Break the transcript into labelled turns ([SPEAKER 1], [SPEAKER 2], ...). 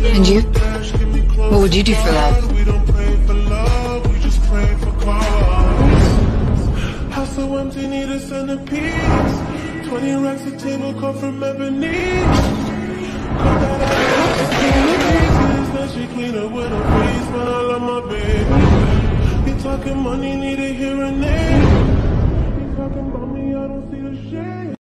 [SPEAKER 1] And you? What would you do for love?
[SPEAKER 2] House so empty, need a centerpiece. 20 racks of table come from ebony. Cut that out of pieces. Then she clean up with a face, but I love my baby. You talking money, need a hearing aid. You talking about me, I don't see the shade.